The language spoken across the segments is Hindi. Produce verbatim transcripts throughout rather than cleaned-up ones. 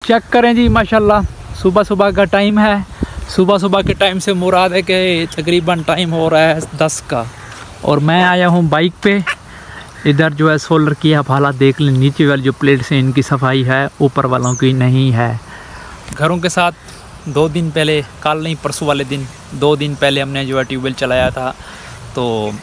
चेक करें जी माशाल्लाह, सुबह सुबह का टाइम है। सुबह सुबह के टाइम से मुराद है कि तकरीबन टाइम हो रहा है दस का, और मैं आया हूँ बाइक पे। इधर जो है सोलर की आप हालात देख लें, नीचे वाली जो प्लेट्स हैं इनकी सफाई है, ऊपर वालों की नहीं है। घरों के साथ दो दिन पहले, कल नहीं परसों वाले दिन, दो दिन पहले हमने जो है ट्यूबवेल चलाया था, तो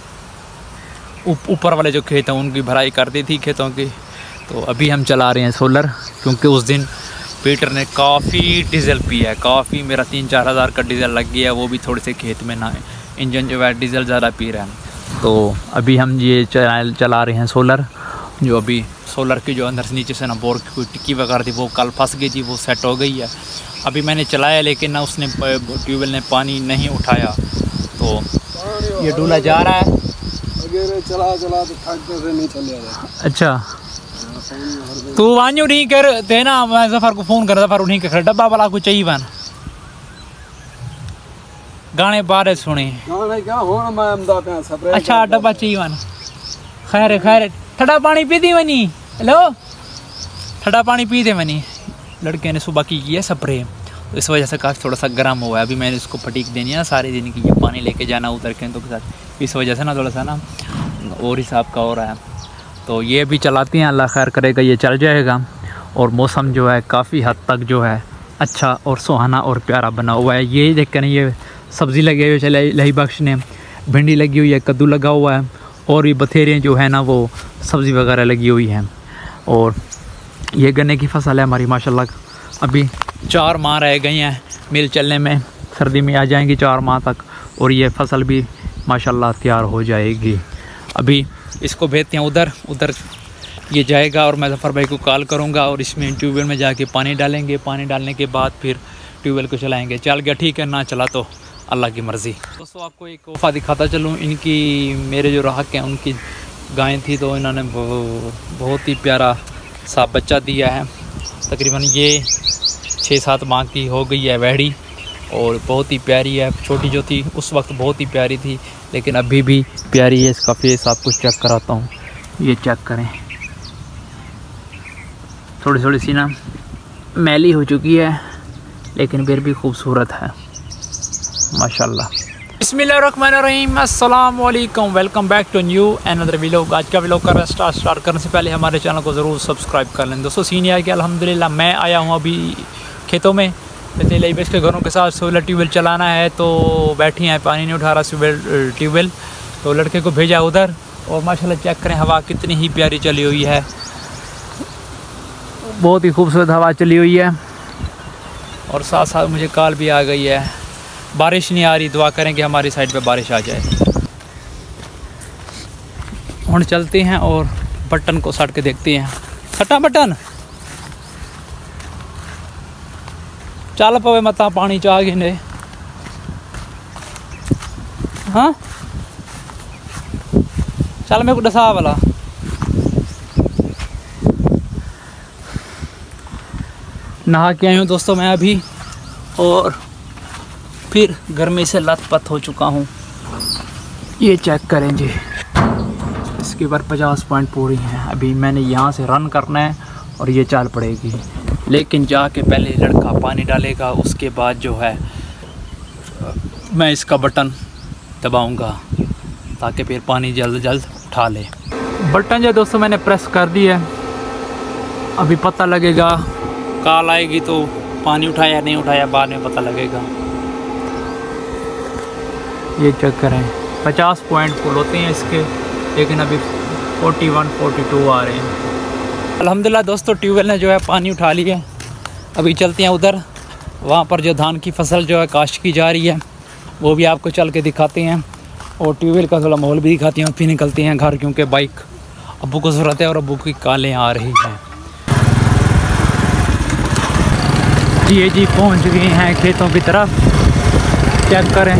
ऊपर वाले जो खेत हैं उनकी भराई कर दी थी खेतों की। तो अभी हम चला रहे हैं सोलर, क्योंकि उस दिन पीटर ने काफ़ी डीजल पिया है, काफ़ी, मेरा तीन चार हज़ार का डीजल लग गया, वो भी थोड़े से खेत में ना, इंजन जो है डीजल ज़्यादा पी रहा है। तो अभी हम ये चला चला रहे हैं सोलर। जो अभी सोलर की जो अंदर से नीचे से ना बोर की कोई टिक्की वगैरह थी वो कल फंस गई थी, वो सेट हो गई है। अभी मैंने चलाया लेकिन ना उसने ट्यूबवेल ने पानी नहीं उठाया, तो ये डूला जा रहा है। चला चला तो थकने से नहीं चल। अच्छा, तू वानी उठी कर देना, मैं जफर को फ़ोन कर, जफर उठी कर डब्बा वाला कुछ चाहिए बन गाने बारे सुने। गाने क्या हो ना, मैं अमदा पे स्प्रे। अच्छा डब्बा चाहिए वन। खैर खैर, ठंडा पानी पी दी मनी। हेलो, ठंडा पानी पी दे मनी। लड़के ने सुबह की है स्प्रे, तो इस वजह से काफ़ी थोड़ा सा गर्म हुआ है। अभी मैंने इसको फटीक देनी है सारे दिन की, ये पानी लेके जाना उतर के तो के साथ, इस वजह से ना थोड़ा सा ना और हिसाब का हो रहा है। तो ये भी चलाते हैं, अल्लाह खैर करेगा ये चल जाएगा। और मौसम जो है काफ़ी हद तक जो है अच्छा और सुहाना और प्यारा बना हुआ है। ये देख कर ये सब्ज़ी लगी हुई है लही बख्श ने, भिंडी लगी हुई है, कद्दू लगा हुआ है, और भी बथेरे जो है ना वो सब्ज़ी वगैरह लगी हुई हैं। और ये गन्ने की फसल है हमारी माशाल्लाह। अभी चार माह रह गए हैं मिल चलने में, सर्दी में आ जाएंगी चार माह तक, और ये फसल भी माशाल्लाह तैयार हो जाएगी। अभी इसको भेजते हैं उधर, उधर ये जाएगा और मैं जफ़र भाई को कॉल करूँगा, और इसमें ट्यूबवेल में जाके पानी डालेंगे। पानी डालने के बाद फिर ट्यूबवेल को चलाएँगे। चल गया ठीक है, ना चला तो अल्लाह की मर्ज़ी। दोस्तों आपको एक तोहफ़ा दिखाता चलूँ। इनकी, मेरे जो राहक हैं उनकी गायें थी, तो इन्होंने बहुत ही प्यारा सा बच्चा दिया है। तकरीबन ये छः सात माह की हो गई है वहड़ी, और बहुत ही प्यारी है। छोटी जो थी उस वक्त बहुत ही प्यारी थी, लेकिन अभी भी प्यारी है। इसका फेस आपको चेक कराता हूँ, ये चेक करें। थोड़ी थोड़ी सी ना मैली हो चुकी है, लेकिन फिर भी खूबसूरत है माशाल्लाह। बिस्मिल्लाहिर्रहमानिर्रहीम, अस्सलाम वालेकुम, welcome back to new another vlog. आज का व्लॉग का स्टार्ट स्टार्ट करने से पहले हमारे चैनल को ज़रूर सब्सक्राइब कर लें। दोस्तों सीन है कि अल्हम्दुलिल्लाह मैं आया हूँ अभी खेतों में, जैसे लेबेस के घरों के साथ सोलर ट्यूबवेल चलाना है, तो बैठी हैं, पानी नहीं उठा रहा सुबह ट्यूबवेल, तो लड़के को भेजा उधर। और माशाल्लाह चेक करें हवा कितनी ही प्यारी चली हुई है, बहुत ही खूबसूरत हवा चली हुई है। और साथ साथ मुझे कॉल भी आ गई है, बारिश नहीं आ रही, दुआ करें कि हमारी साइड पे बारिश आ जाए। हम चलते हैं और बटन को सट के देखते हैं। खट्टा बटन चल पवे मता पानी चाह गिने। हाँ चल मेरे को दसा वाला। नहा के आई हूँ दोस्तों मैं अभी, और फिर गर्मी से लथपथ हो चुका हूँ। ये चेक करें जी, इसके ऊपर पचास पॉइंट पूरी हैं। अभी मैंने यहाँ से रन करना है और ये चाल पड़ेगी, लेकिन जाके पहले लड़का पानी डालेगा, उसके बाद जो है मैं इसका बटन दबाऊँगा ताकि फिर पानी जल्द जल्द उठा ले। बटन जो दोस्तों मैंने प्रेस कर दी है, अभी पता लगेगा, कॉल आएगी तो पानी उठाया नहीं उठाया बाद में पता लगेगा। ये चेक करें, पचास पॉइंट फुल होते हैं इसके, लेकिन अभी इकतालीस, बयालीस आ रहे हैं। अल्हम्दुलिल्लाह दोस्तों ट्यूबवेल ने जो है पानी उठा लिया। अभी चलते हैं उधर, वहाँ पर जो धान की फसल जो है काश्त की जा रही है, वो भी आपको चल के दिखाते हैं, और ट्यूबवेल का थोड़ा माहौल भी दिखाते हैं। फिर निकलते हैं घर, क्योंकि बाइक अब्बू को ज़रूरत है और अब्बू की कालें आ रही हैं। ये जी पहुँच गए हैं खेतों की तरफ। चेक करें,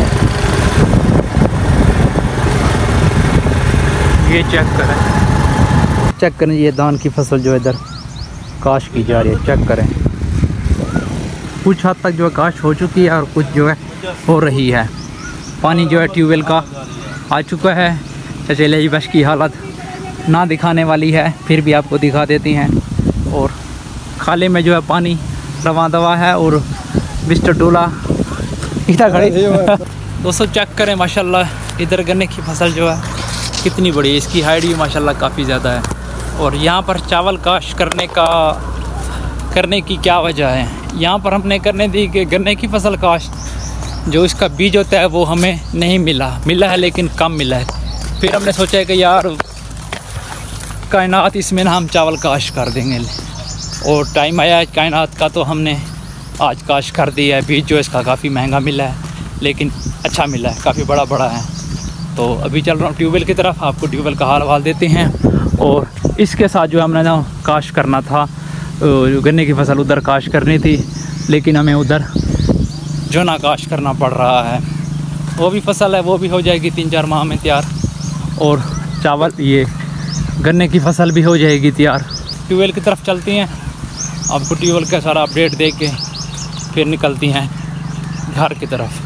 ये चेक करें, चेक करें ये धान की फसल जो इधर काश की जा रही है। चेक करें, कुछ हद तक जो है काश हो चुकी है और कुछ जो है हो रही है। पानी जो है ट्यूबवेल का आ चुका है। चचेले जी बश की हालत ना दिखाने वाली है, फिर भी आपको दिखा देती हैं। और खाले में जो है पानी रवा दवा है और मिस्टर डोला इधर खड़े। दोस्तों चेक करें माशाल्लाह इधर गन्ने की फसल जो है कितनी बड़ी है, इसकी हाइट भी माशाल्लाह काफ़ी ज़्यादा है। और यहाँ पर चावल काश्त करने का करने की क्या वजह है, यहाँ पर हमने करने दी कि गन्ने की फसल काश्त जो इसका बीज होता है वो हमें नहीं मिला मिला है लेकिन कम मिला है। फिर हमने सोचा कि यार कायनात इसमें ना हम चावल काश्त कर देंगे, और टाइम आया है कायनात का तो हमने आज काश्त कर दिया है। बीज जो इसका काफ़ी महंगा मिला है लेकिन अच्छा मिला है, काफ़ी बड़ा बड़ा है। तो अभी चल रहा हूँ ट्यूबवेल की तरफ, आपको ट्यूबवेल का हाल वाल देते हैं। और इसके साथ जो हमने ना काश्त करना था, गन्ने की फसल उधर काश्त करनी थी लेकिन हमें उधर जो ना काश्त करना पड़ रहा है। वो भी फसल है, वो भी हो जाएगी तीन चार माह में तैयार, और चावल ये गन्ने की फसल भी हो जाएगी तैयार। ट्यूबवेल की तरफ चलती हैं, आपको ट्यूबवेल का सारा अपडेट दे के फिर निकलती हैं घर की तरफ।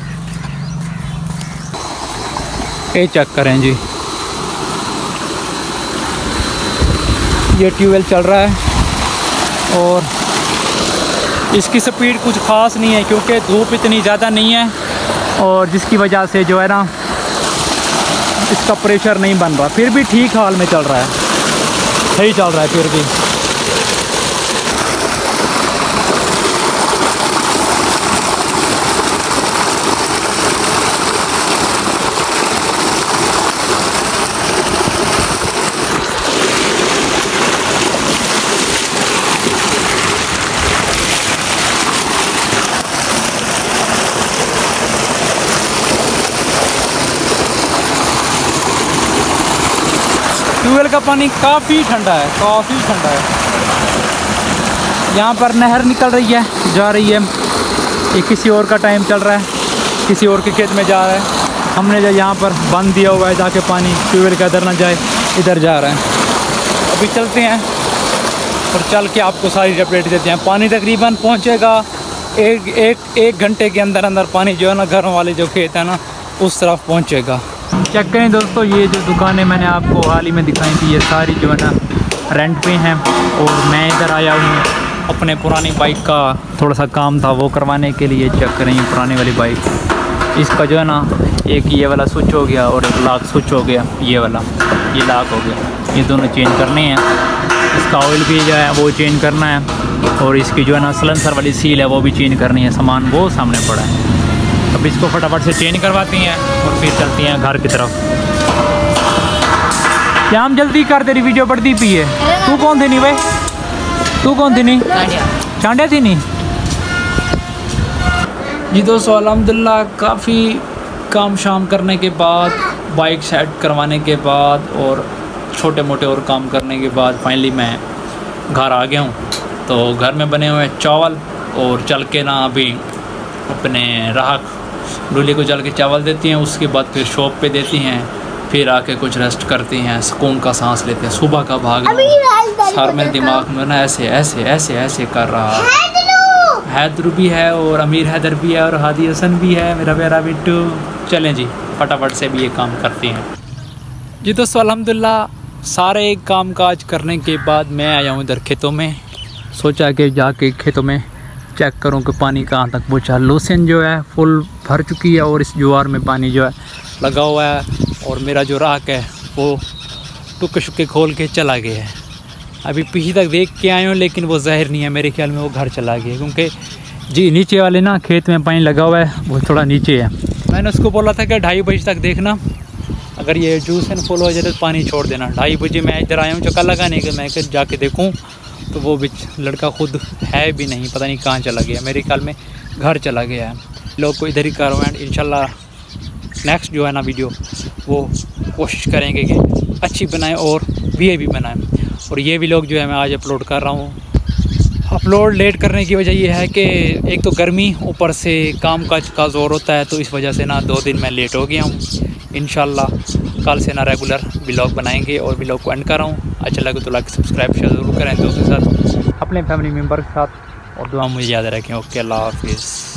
ये चेक करें जी, ये ट्यूबवेल चल रहा है और इसकी स्पीड कुछ ख़ास नहीं है क्योंकि धूप इतनी ज़्यादा नहीं है, और जिसकी वजह से जो है ना इसका प्रेशर नहीं बन रहा। फिर भी ठीक हाल में चल रहा है, सही चल रहा है फिर भी। ट्यूबवेल का पानी काफ़ी ठंडा है, काफ़ी ठंडा है। यहाँ पर नहर निकल रही है, जा रही है, ये किसी और का टाइम चल रहा है, किसी और के खेत में जा रहा है। हमने जो यहाँ पर बंद दिया हुआ है ताकि पानी ट्यूबवेल का इधर ना जाए, इधर जा रहा है। अभी चलते हैं और चल के आपको सारी अपडेट देते हैं। पानी तकरीबन पहुँचेगा एक एक एक घंटे के अंदर अंदर, पानी जो है ना घरों वाले जो खेत है ना उस तरफ पहुँचेगा। चेक करें दोस्तों, ये जो दुकानें मैंने आपको हाल ही में दिखाई थी ये सारी जो है ना रेंट पे हैं, और मैं इधर आया हूँ अपने पुरानी बाइक का थोड़ा सा काम था वो करवाने के लिए। चेक करें ये पुरानी वाली बाइक, इसका जो है ना एक ये वाला स्विच हो गया और एक लॉक स्विच हो गया, ये वाला ये लॉक हो गया, ये दोनों चेंज करने हैं। इसका ऑयल भी जो है वो चेंज करना है, और इसकी जो है ना सलेंसर वाली सील है वो भी चेंज करनी है। सामान वो सामने पड़ा है, अब इसको फटाफट से चेंज करवाती हैं और फिर चलती हैं घर की तरफ। क्या हम जल्दी कर, तेरी वीडियो बढ़ती पी है। तू कौन थी नहीं भाई, तू कौन थी नहीं, चांडिया थी नहीं जी। दोस्तों अल्हम्दुलिल्लाह काफ़ी काम शाम करने के बाद, बाइक सेट करवाने के बाद और छोटे मोटे और काम करने के बाद फाइनली मैं घर आ गया हूँ। तो घर में बने हुए चावल, और चल के ना अभी अपने राहक डूली को चल के चावल देती हैं, उसके बाद फिर शॉप पे देती हैं, फिर आके कुछ रेस्ट करती हैं, सुकून का सांस लेते हैं। सुबह का भाग सर में दिमाग में ना ऐसे ऐसे ऐसे ऐसे कर रहा है। हैदर भी है और अमीर हैदर भी है और हादी हसन भी है, मेरा प्यारा बिट्टू। चलें जी फटाफट से भी ये काम करती हैं जी। दोस्तों अल्हम्दुलिल्लाह सारे काम काज करने के बाद मैं आया हूँ इधर खेतों में। सोचा कि जाके खेतों में चेक करूं कि पानी कहाँ तक पहुँचा। लोसेन जो है फुल भर चुकी है और इस ज्वार में पानी जो है लगा हुआ है, और मेरा जो राख है वो टुके शुक्के खोल के चला गया है। अभी पीछे तक देख के आए हूँ लेकिन वो ज़ाहिर नहीं है, मेरे ख्याल में वो घर चला गया, क्योंकि जी नीचे वाले ना खेत में पानी लगा हुआ है, वो थोड़ा नीचे है। मैंने उसको बोला था कि ढाई बजे तक देखना, अगर ये जूस एंड फुल हो जाए तो पानी छोड़ देना। ढाई बजे मैं इधर आया हूँ चक्कर लगाने के, मैं जाके देखूँ तो वो भी लड़का खुद है भी नहीं, पता नहीं कहाँ चला गया, मेरे ख्याल में घर चला गया है। लोग को इधर ही करो एंड इंशाल्लाह नेक्स्ट जो है ना वीडियो वो कोशिश करेंगे कि अच्छी बनाएं और वी भी बनाएं। और ये भी लोग जो है मैं आज अपलोड कर रहा हूँ। अपलोड लेट करने की वजह ये है कि एक तो गर्मी, ऊपर से काम काज का ज़ोर होता है, तो इस वजह से ना दो दिन मैं लेट हो गया हूँ। इंशाल्लाह कल से ना रेगुलर व्लॉग बनाएंगे और व्लॉग को एंड कर रहा हूँ। अच्छा लगे तो लाइक सब्सक्राइब शेयर ज़रूर करें दोस्तों के साथ, अपने फैमिली मेम्बर के साथ, और दुआ मुझे याद रखें। ओके अल्लाह हाफिज़।